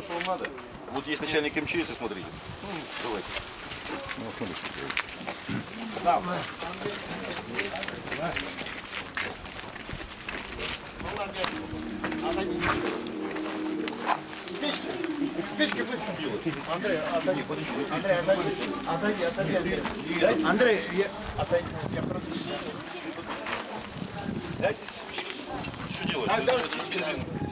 что вам надо. Вот есть начальник МЧС, и смотрите. Давайте. Да. Спички быстро делают. Андрей, отойди, подожди. Андрей, отойди. Андрей, отойди. Я прошу. Дайте спичку. Что делать? Бензин.